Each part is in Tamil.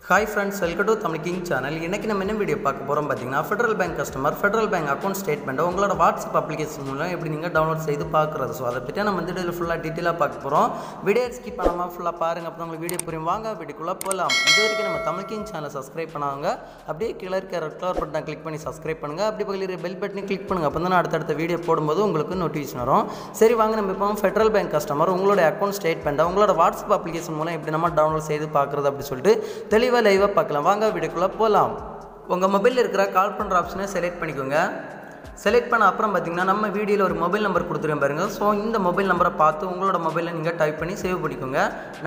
Hi friends, welcome to Tamil King channel. இன்னைக்கு நம்ம என்ன வீடியோ பார்க்க போறோம் பாத்தீங்கன்னா Federal Bank customer Federal Bank account statement உங்களோட WhatsApp அப்ளிகேஷன் மூலம் எப்படி நீங்க டவுன்லோட் செய்து பார்க்கிறது. சோ அத பத்தி நம்ம இந்த வீடியோல ஃபுல்லா டீடைலா பார்க்க போறோம். வீடியோ ஸ்கிப் பண்ணாம ஃபுல்லா பாருங்க அப்பதான் உங்களுக்கு வீடியோ புரியும். வாங்க வீடியோக்குள்ள போலாம். இதுவரைக்கும் நம்ம Tamil King channel subscribe பண்ணாங்க. அப்படியே கீழ இருக்க ரெட் கலர் பட்டனை கிளிக் பண்ணி subscribe பண்ணுங்க. அப்படியே பக்கத்துல இருக்க பெல் பட்டனை கிளிக் பண்ணுங்க. அப்பதான் அடுத்த வீடியோ போடும்போது உங்களுக்கு நோட்டிஃபிகேஷன் வரும். சரி வாங்க நம்ம இப்போ Federal Bank கஸ்டமர் உங்களோட அக்கவுண்ட் ஸ்டேட்மென்ட் உங்களோட WhatsApp அப்ளிகேஷன் மூலம் எப்படி நம்ம டவுன்லோட் செய்து பார்க்கிறது அப்படி சொல்லிட்டு தெளிவா லைவா பார்க்கலாம். வீடியோக்குள்ள போலாம். உங்க மொபைல்ல இருக்கிற கால் பண்ற ஆப்ஷனை செலக்ட் பண்ணிக்கோங்க. செலக்ட் பண்ண அப்புறம் பாத்தீங்கன்னா நம்ம வீடியோல ஒரு மொபைல் நம்பர் கொடுத்துறேன் பாருங்க. சோ இந்த மொபைல் நம்பரை பார்த்து உங்களோட மொபைல்ல நீங்க டைப் பண்ணி சேவ் பண்ணிக்கோங்க.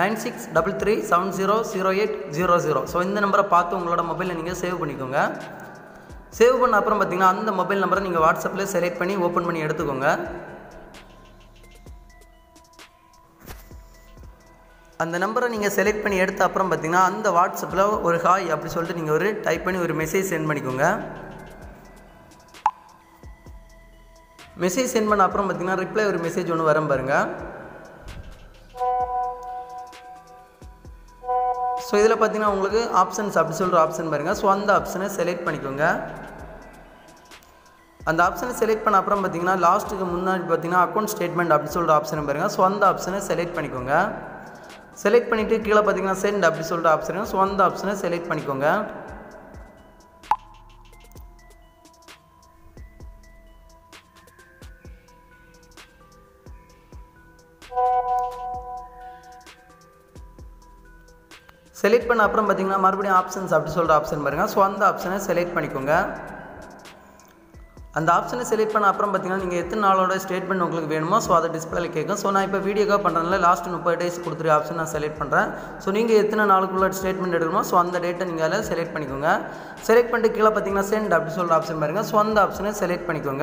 9633700800. சோ இந்த நம்பரை பார்த்து உங்களோட மொபைல்ல நீங்க சேவ் பண்ணிக்கோங்க. சேவ் பண்ண அப்புறம் பாத்தீங்கன்னா அந்த மொபைல் நம்பரை நீங்க வாட்ஸ்அப்ல செலக்ட் பண்ணி ஓபன் பண்ணி எடுத்துக்கோங்க. அந்த நம்பரை நீங்க செலக்ட் பண்ணி எடுத்த அப்புறம் பாத்தீங்கன்னா அந்த வாட்ஸ்அப்ல ஒரு ஹாய் அப்படி சொல்லிட்டு நீங்க ஒரு டைப் பண்ணி ஒரு மெசேஜ் சென்ட் பண்ணிக்கோங்க. மெசேஜ் சென்ட் பண்ண அப்புறம் பாத்தீங்கன்னா ரிப்ளை ஒரு மெசேஜ் ஒன்னு வரும் பாருங்க. சோ இதுல பாத்தீங்கன்னா உங்களுக்கு ஆப்ஷன்ஸ் அப்படி சொல்ற ஆப்ஷன் பாருங்க. சோ அந்த ஆப்ஷனை செலக்ட் பண்ணிக்கோங்க. அந்த ஆப்ஷனை செலக்ட் பண்ண அப்புறம் பாத்தீங்கன்னா லாஸ்ட்க்கு முன்னாடி பாத்தீங்கன்னா அக்கவுண்ட் ஸ்டேட்மென்ட் அப்படி சொல்ற ஆப்ஷன் பாருங்க. சோ அந்த ஆப்ஷனை செலக்ட் பண்ணிக்கோங்க. செலக்ட் பண்ணிட்டு கீழ பாத்தீங்கன்னா சென்ட் அப்படி சொல்ற ஆப்ஷன் சோ அந்த ஆப்ஷனை செலக்ட் பண்ணிக்கோங்க. செலக்ட் பண்ண அப்புறம் பாத்தீங்கன்னா மறுபடியும் ஆப்ஷன்ஸ் அப்படி சொல்ற ஆப்ஷன் பாருங்க. சோ அந்த ஆப்ஷனை செலக்ட் பண்ணிக்கோங்க. அந்த ஆப்ஷனை செலக்ட் பண்ண அப்புறம் பாத்தீங்கன்னா நீங்க எத்தனை நாளோட ஸ்டேட்மென்ட் உங்களுக்கு வேணுமோ சோ அத டிஸ்ப்ளேல கேக்கும். சோ நான் இப்போ வீடியோக்கா பண்றேன்ல லாஸ்ட் 30 டேஸ் கொடுத்துற ஆப்ஷன் நான் செலக்ட் பண்றேன். சோ நீங்க எத்தனை நாளுக்குள்ள ஸ்டேட்மென்ட் எடுக்கணுமோ சோ அந்த டேட்டை நீங்க அத செலக்ட் பண்ணிக்கோங்க. செலக்ட் பண்ணிட்டு கீழ பாத்தீங்கன்னா சென்ட் அப்படி சொல்ற ஆப்ஷன் பாருங்க. சோ அந்த ஆப்ஷனை செலக்ட் பண்ணிக்கோங்க.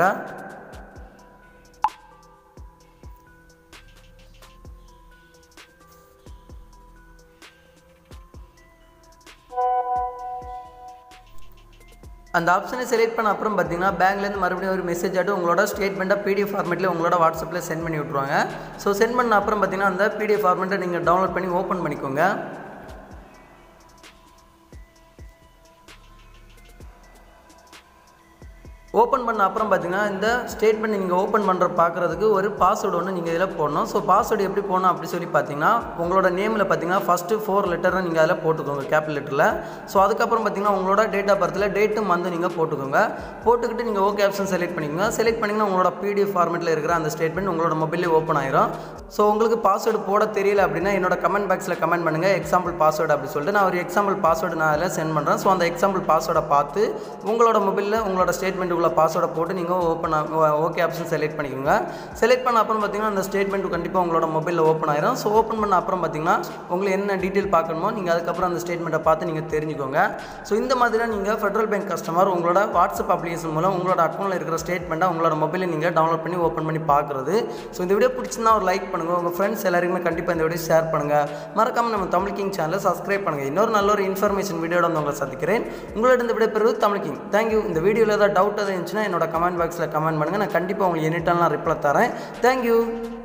அந்த ஆப்ஷனை செலக்ட் பண்ண அப்புறம் பாத்தீங்கன்னா பேங்க்ல இருந்து மறுபடியும் ஒரு மெசேஜ் ஆட்டு உங்களோட ஸ்டேட்மென்ட்டை PDF ஃபார்மட்ல உங்களோட வாட்ஸ்அப்ல சென்ட் பண்ணி விட்டுருவாங்க. சோ சென்ட் பண்ண அப்புறம் பாத்தீங்கன்னா அந்த PDF ஃபார்மட்டை நீங்க டவுன்லோட் பண்ணி ஓபன் பண்ணிக்கோங்க. ஓபன் பண்ண அப்புறம் பாத்தீங்கன்னா இந்த ஸ்டேட்மென்ட் நீங்க ஓபன் பண்ற பார்க்கிறதுக்கு ஒரு பாஸ்வேர்ட் ஒன்னு நீங்க இதல போடணும். சோ பாஸ்வேர்ட் எப்படி போடணும் அப்படி சொல்லி பாத்தீங்கன்னா உங்களோட நேம்ல பாத்தீங்கன்னா ஃபர்ஸ்ட் 4 லெட்டரை நீங்க அதல போட்டுக்கோங்க கேபிட்டல் லெட்டர்ல. சோ அதுக்கு அப்புறம் பாத்தீங்கன்னா உங்களோட டேட் ஆஃப் பர்த்ல டேட் மந்த் நீங்க போட்டுக்கோங்க. போட்டுக்கிட்டு நீங்க ஓகே ஆப்ஷன் செலக்ட் பண்ணிக்கோங்க. செலக்ட் பண்ணீங்கன்னா உங்களோட PDF ஃபார்மட்ல இருக்கிற அந்த ஸ்டேட்மென்ட் உங்களோட மொபைல்ல ஓபன் ஆயிரும். சோ உங்களுக்கு பாஸ்வேர்ட் போட தெரியல அப்படினா என்னோட கமெண்ட் பாக்ஸ்ல கமெண்ட் பண்ணுங்க எக்ஸாம்பிள் பாஸ்வேர்ட் அப்படி சொல்லிட்டு நான் ஒரு எக்ஸாம்பிள் பாஸ்வேர்ட் நான் அதல சென்ட் பண்றேன். சோ அந்த எக்ஸாம்பிள் பாஸ்வேர்டை பார்த்து உங்களோட மொபைல்ல உங்களோட ஸ்டேட்மென்ட் பாஸ்வேர்டை போட்டு நீங்க ஓகே ஆப்ஷன் செலக்ட் பண்ணிக்கோங்க. செலக்ட் பண்ண அப்புறம் பாத்தீங்கன்னா அந்த ஸ்டேட்மென்ட் கண்டிப்பா உங்களோட மொபைல்ல ஓபன் ஆயிரும். சோ ஓபன் பண்ண அப்புறம் பாத்தீங்கன்னா உங்களுக்கு என்ன டீடைல் பார்க்கணுமோ நீங்க அதுக்கு அப்புறம் அந்த ஸ்டேட்மென்ட்டை பார்த்து நீங்க தெரிஞ்சுக்கோங்க. சோ இந்த மாதிரி நீங்க Federal Bank கஸ்டமர் உங்களோட WhatsApp அப்ளிகேஷன் மூலம் உங்களோட அக்கவுண்ட்ல இருக்கிற ஸ்டேட்மென்ட்டை உங்களோட மொபைல்ல நீங்க டவுன்லோட் பண்ணி ஓபன் பண்ணி பார்க்கிறது. சோ இந்த வீடியோ பிடிச்சிருந்தா ஒரு லைக் பண்ணுங்க. உங்க फ्रेंड्स எல்லாருக்குமே கண்டிப்பா இந்த வீடியோ ஷேர் பண்ணுங்க. மறக்காம நம்ம Tamil King சேனலை Subscribe பண்ணுங்க. இன்னொரு நல்ல ஒரு இன்ஃபர்மேஷன் வீடியோட வந்து உங்களை சந்திக்கிறேன். உங்களோட இந்த வீடியோ பெறுவது Tamil King. Thank you. இந்த வீடியோல ஏதாவது டவுட் இருந்துச்சுனா என்னோட கமெண்ட் பாக்ஸ்ல கமெண்ட் பண்ணுங்க. நான் கண்டிப்பா உங்களுக்கு எனி டைம் ரிப்ளை தரேன். Thank you.